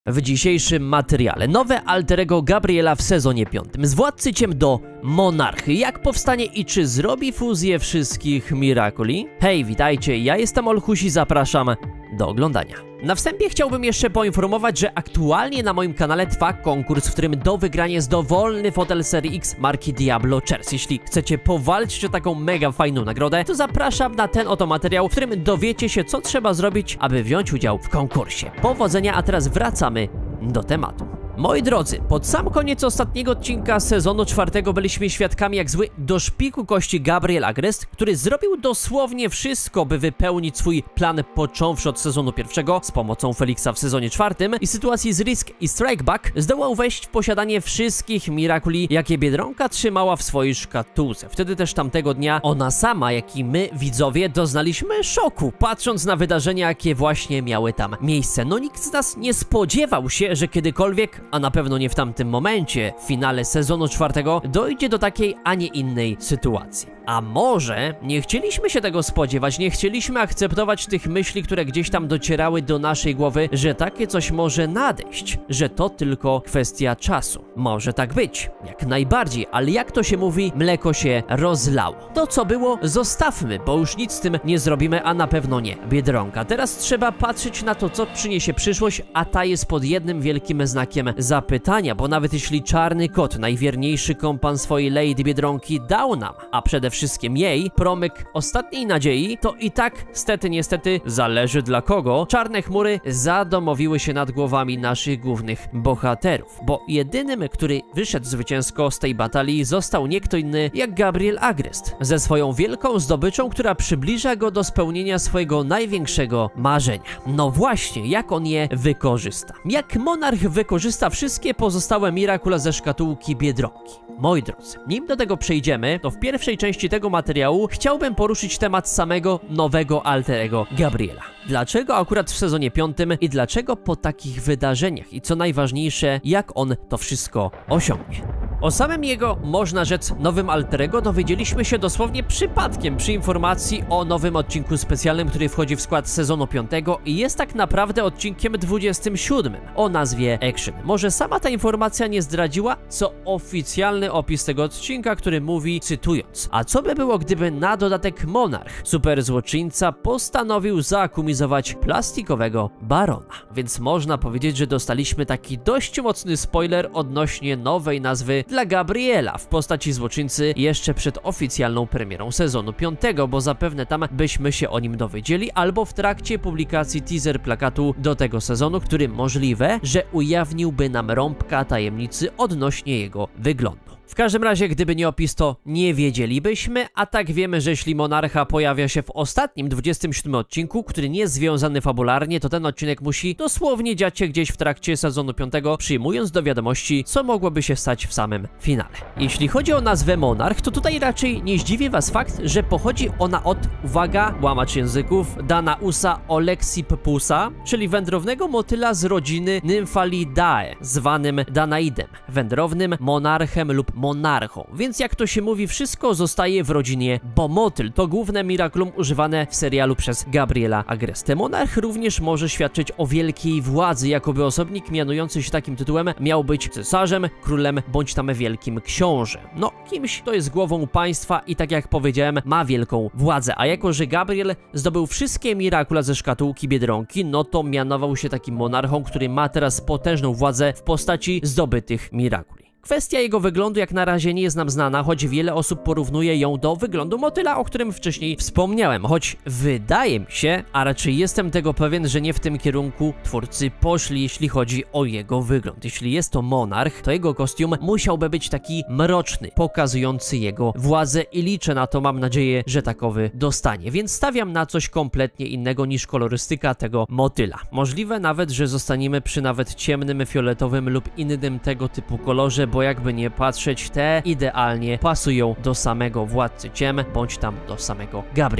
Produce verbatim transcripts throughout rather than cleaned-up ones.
W dzisiejszym materiale nowe alter ego Gabriela w sezonie piątym. Z Władcy Ciem do Monarchy. Jak powstanie i czy zrobi fuzję wszystkich Miraculi? Hej, witajcie, ja jestem Olchuś i zapraszam do oglądania. Na wstępie chciałbym jeszcze poinformować, że aktualnie na moim kanale trwa konkurs, w którym do wygrania jest dowolny fotel serii X marki Diablo Chairs. Jeśli chcecie powalczyć o taką mega fajną nagrodę, to zapraszam na ten oto materiał, w którym dowiecie się, co trzeba zrobić, aby wziąć udział w konkursie. Powodzenia, a teraz wracamy do tematu. Moi drodzy, pod sam koniec ostatniego odcinka sezonu czwartego byliśmy świadkami, jak zły do szpiku kości Gabriel Agrest, który zrobił dosłownie wszystko, by wypełnić swój plan, począwszy od sezonu pierwszego z pomocą Felixa w sezonie czwartym i sytuacji z Risk i Strikeback zdołał wejść w posiadanie wszystkich Miraculi, jakie Biedronka trzymała w swojej szkatułce. Wtedy też tamtego dnia ona sama, jak i my, widzowie, doznaliśmy szoku, patrząc na wydarzenia, jakie właśnie miały tam miejsce. No nikt z nas nie spodziewał się, że kiedykolwiek, a na pewno nie w tamtym momencie, w finale sezonu czwartego, dojdzie do takiej, a nie innej sytuacji. A może nie chcieliśmy się tego spodziewać, nie chcieliśmy akceptować tych myśli, które gdzieś tam docierały do naszej głowy, że takie coś może nadejść, że to tylko kwestia czasu. Może tak być, jak najbardziej, ale jak to się mówi, mleko się rozlało. To co było, zostawmy, bo już nic z tym nie zrobimy, a na pewno nie Biedronka. Teraz trzeba patrzeć na to, co przyniesie przyszłość, a ta jest pod jednym wielkim znakiem zapytania, bo nawet jeśli Czarny Kot, najwierniejszy kompan swojej Lady Biedronki, dał nam, a przede wszystkim jej, promyk ostatniej nadziei, to i tak, stety niestety, zależy dla kogo, czarne chmury zadomowiły się nad głowami naszych głównych bohaterów, bo jedynym, który wyszedł zwycięsko z tej batalii, został nie kto inny jak Gabriel Agrest, ze swoją wielką zdobyczą, która przybliża go do spełnienia swojego największego marzenia. No właśnie, jak on je wykorzysta? Jak Monarch wykorzysta wszystkie pozostałe Miracule ze szkatułki Biedronki? Moi drodzy, nim do tego przejdziemy, to w pierwszej części tego materiału chciałbym poruszyć temat samego nowego alter ego Gabriela. Dlaczego akurat w sezonie piątym i dlaczego po takich wydarzeniach i co najważniejsze, jak on to wszystko osiągnie. O samym jego, można rzec, nowym alter ego dowiedzieliśmy się dosłownie przypadkiem przy informacji o nowym odcinku specjalnym, który wchodzi w skład sezonu piątego i jest tak naprawdę odcinkiem dwudziestym siódmym o nazwie Action. Może sama ta informacja nie zdradziła, co oficjalny opis tego odcinka, który mówi, cytując: a co by było, gdyby na dodatek Monarch, super złoczyńca, postanowił zakumizować plastikowego barona. Więc można powiedzieć, że dostaliśmy taki dość mocny spoiler odnośnie nowej nazwy dla Gabriela w postaci złoczyńcy jeszcze przed oficjalną premierą sezonu piątego, bo zapewne tam byśmy się o nim dowiedzieli, albo w trakcie publikacji teaser plakatu do tego sezonu, który możliwe, że ujawniłby nam rąbka tajemnicy odnośnie jego wyglądu. W każdym razie, gdyby nie opis, to nie wiedzielibyśmy, a tak wiemy, że jeśli Monarcha pojawia się w ostatnim, dwudziestym siódmym odcinku, który nie jest związany fabularnie, to ten odcinek musi dosłownie dziać się gdzieś w trakcie sezonu piątego, przyjmując do wiadomości, co mogłoby się stać w samym finale. Jeśli chodzi o nazwę Monarch, to tutaj raczej nie zdziwi was fakt, że pochodzi ona od, uwaga, łamacz języków, Danausa Oleksippusa, czyli wędrownego motyla z rodziny Nymphalidae, zwanym Danaidem, wędrownym monarchem lub monarchą, więc jak to się mówi, wszystko zostaje w rodzinie, bo motyl to główne Miraculum używane w serialu przez Gabriela Agrestę. Monarch również może świadczyć o wielkiej władzy, jakoby osobnik mianujący się takim tytułem miał być cesarzem, królem bądź tam wielkim książę. No, kimś, kto jest głową państwa i tak jak powiedziałem, ma wielką władzę, a jako że Gabriel zdobył wszystkie Miracula ze szkatułki Biedronki, no to mianował się takim monarchą, który ma teraz potężną władzę w postaci zdobytych Miraculi. Kwestia jego wyglądu jak na razie nie jest nam znana, choć wiele osób porównuje ją do wyglądu motyla, o którym wcześniej wspomniałem, choć wydaje mi się, a raczej jestem tego pewien, że nie w tym kierunku twórcy poszli, jeśli chodzi o jego wygląd. Jeśli jest to monarch, to jego kostium musiałby być taki mroczny, pokazujący jego władzę i liczę na to, mam nadzieję, że takowy dostanie, więc stawiam na coś kompletnie innego niż kolorystyka tego motyla. Możliwe nawet, że zostaniemy przy nawet ciemnym, fioletowym lub innym tego typu kolorze, bo jakby nie patrzeć, te idealnie pasują do samego Władcy Ciem, bądź tam do samego Gabriela.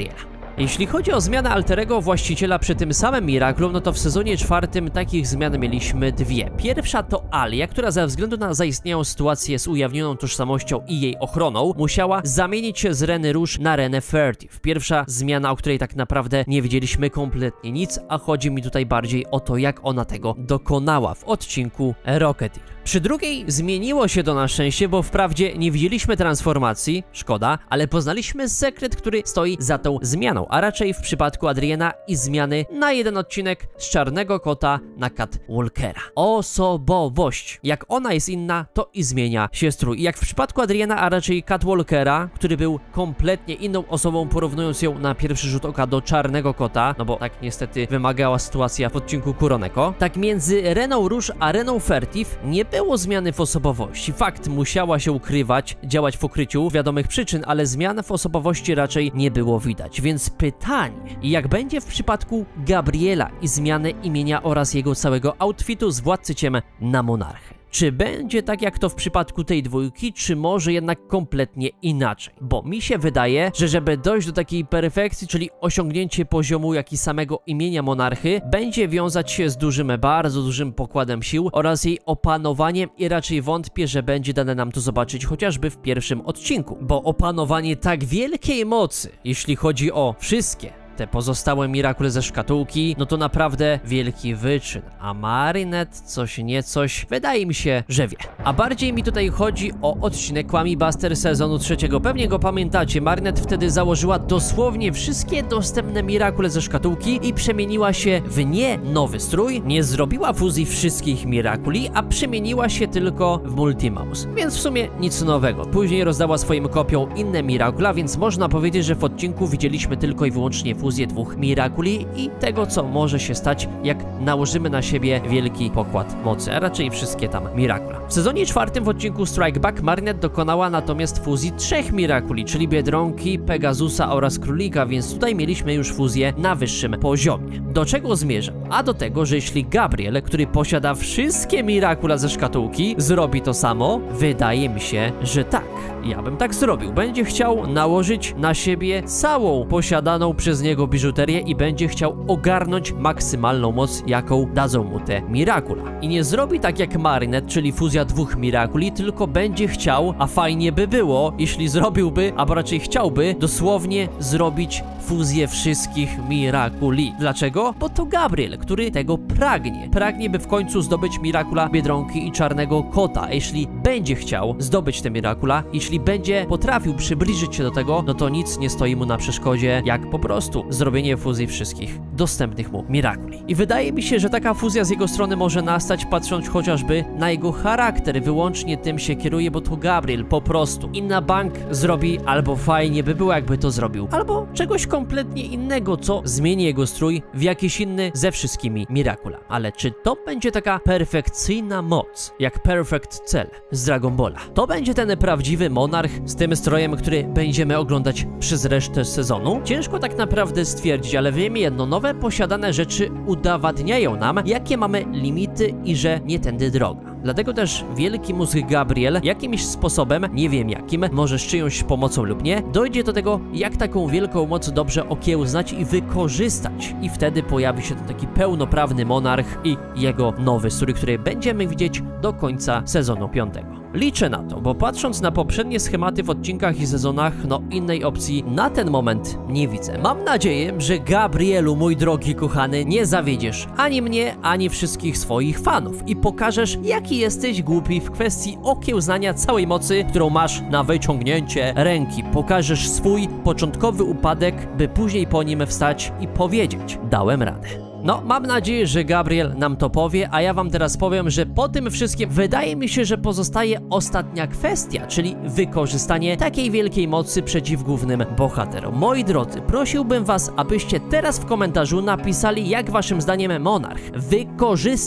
Jeśli chodzi o zmianę alterego właściciela przy tym samym Miraculum, no to w sezonie czwartym takich zmian mieliśmy dwie. Pierwsza to Alia, która ze względu na zaistniałą sytuację z ujawnioną tożsamością i jej ochroną musiała zamienić się z Reny Rouge na Renę Furtive. Pierwsza zmiana, o której tak naprawdę nie wiedzieliśmy kompletnie nic, a chodzi mi tutaj bardziej o to, jak ona tego dokonała w odcinku Rocketeer. Przy drugiej zmieniło się to na szczęście, bo wprawdzie nie widzieliśmy transformacji, szkoda, ale poznaliśmy sekret, który stoi za tą zmianą, a raczej w przypadku Adriana i zmiany na jeden odcinek z Czarnego Kota na Catwalkera. Osobowość. Jak ona jest inna, to i zmienia się strój. I jak w przypadku Adriana, a raczej Catwalkera, który był kompletnie inną osobą, porównując ją na pierwszy rzut oka do Czarnego Kota, no bo tak niestety wymagała sytuacja w odcinku Kuroneko, tak między Reną Rouge a Reną Furtive nie było zmiany w osobowości. Fakt, musiała się ukrywać, działać w ukryciu z wiadomych przyczyn, ale zmian w osobowości raczej nie było widać. Więc pytanie, jak będzie w przypadku Gabriela i zmiany imienia oraz jego całego outfitu z Władcy Ciem na Monarchę? Czy będzie tak jak to w przypadku tej dwójki, czy może jednak kompletnie inaczej? Bo mi się wydaje, że żeby dojść do takiej perfekcji, czyli osiągnięcie poziomu jak i samego imienia monarchy, będzie wiązać się z dużym, bardzo dużym pokładem sił oraz jej opanowaniem i raczej wątpię, że będzie dane nam to zobaczyć chociażby w pierwszym odcinku. Bo opanowanie tak wielkiej mocy, jeśli chodzi o wszystkie te pozostałe Mirakule ze szkatułki, no to naprawdę wielki wyczyn. A Marinette coś nie coś, wydaje mi się, że wie. A bardziej mi tutaj chodzi o odcinek Kwami Buster sezonu trzeciego. Pewnie go pamiętacie, Marinette wtedy założyła dosłownie wszystkie dostępne Mirakule ze szkatułki i przemieniła się w nie nowy strój, nie zrobiła fuzji wszystkich Mirakuli, a przemieniła się tylko w Multimouse. Więc w sumie nic nowego. Później rozdała swoim kopiom inne Mirakula, więc można powiedzieć, że w odcinku widzieliśmy tylko i wyłącznie fuzję dwóch Mirakuli i tego, co może się stać, jak nałożymy na siebie wielki pokład mocy, a raczej wszystkie tam Mirakula. W sezonie czwartym w odcinku Strike Back Marinette dokonała natomiast fuzji trzech Mirakuli, czyli Biedronki, Pegasusa oraz Królika, więc tutaj mieliśmy już fuzję na wyższym poziomie. Do czego zmierzam? A do tego, że jeśli Gabriel, który posiada wszystkie Mirakula ze szkatułki, zrobi to samo, wydaje mi się, że tak. Ja bym tak zrobił. Będzie chciał nałożyć na siebie całą posiadaną przez niego biżuterię i będzie chciał ogarnąć maksymalną moc, jaką dadzą mu te Mirakula. I nie zrobi tak jak Marinette, czyli fuzja dwóch Mirakuli, tylko będzie chciał, a fajnie by było, jeśli zrobiłby, albo raczej chciałby, dosłownie zrobić fuzję wszystkich Mirakuli. Dlaczego? Bo to Gabriel, który tego pragnie. Pragnie, by w końcu zdobyć Mirakula Biedronki i Czarnego Kota. A jeśli będzie chciał zdobyć te Mirakula, jeśli będzie potrafił przybliżyć się do tego, no to nic nie stoi mu na przeszkodzie, jak po prostu zrobienie fuzji wszystkich dostępnych mu Mirakuli. I wydaje mi się, że taka fuzja z jego strony może nastać, patrząc chociażby na jego charakter. Wyłącznie tym się kieruje, bo to Gabriel po prostu. I na bank zrobi, albo fajnie by było, jakby to zrobił, albo czegoś kompletnie innego, co zmieni jego strój w jakiś inny ze wszystkimi Mirakula. Ale czy to będzie taka perfekcyjna moc, jak Perfect Cell z Dragon Balla? To będzie ten prawdziwy monarch z tym strojem, który będziemy oglądać przez resztę sezonu? Ciężko tak naprawdę stwierdzić, ale wiemy jedno, nowe posiadane rzeczy udowadniają nam, jakie mamy limity i że nie tędy droga. Dlatego też wielki mózg Gabriel jakimś sposobem, nie wiem jakim, może z czyjąś pomocą lub nie, dojdzie do tego, jak taką wielką moc dobrze okiełznać i wykorzystać. I wtedy pojawi się to taki pełnoprawny monarch i jego nowy strój, który będziemy widzieć do końca sezonu piątego. Liczę na to, bo patrząc na poprzednie schematy w odcinkach i sezonach, no innej opcji na ten moment nie widzę. Mam nadzieję, że Gabrielu, mój drogi kochany, nie zawiedziesz ani mnie, ani wszystkich swoich fanów i pokażesz, jaki jesteś głupi w kwestii okiełznania całej mocy, którą masz na wyciągnięcie ręki. Pokażesz swój początkowy upadek, by później po nim wstać i powiedzieć: dałem radę. No, mam nadzieję, że Gabriel nam to powie, a ja wam teraz powiem, że po tym wszystkim wydaje mi się, że pozostaje ostatnia kwestia, czyli wykorzystanie takiej wielkiej mocy przeciw głównym bohaterom. Moi drodzy, prosiłbym was, abyście teraz w komentarzu napisali, jak waszym zdaniem monarch wykorzysta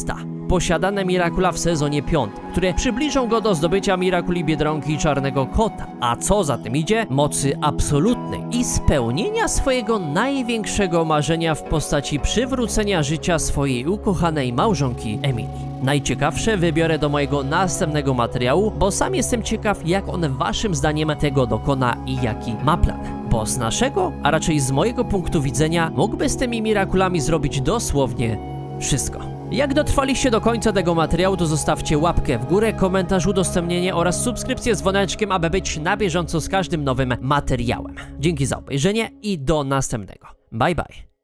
posiadane Mirakula w sezonie piątym, które przybliżą go do zdobycia Mirakuli Biedronki i Czarnego Kota, a co za tym idzie, mocy absolutnej i spełnienia swojego największego marzenia w postaci przywrócenia życia swojej ukochanej małżonki Emilii. Najciekawsze wybiorę do mojego następnego materiału, bo sam jestem ciekaw, jak on waszym zdaniem tego dokona i jaki ma plan. Bo z naszego, a raczej z mojego punktu widzenia, mógłby z tymi Mirakulami zrobić dosłownie wszystko. Jak dotrwaliście do końca tego materiału, to zostawcie łapkę w górę, komentarz, udostępnienie oraz subskrypcję z dzwoneczkiem, aby być na bieżąco z każdym nowym materiałem. Dzięki za obejrzenie i do następnego. Bye bye.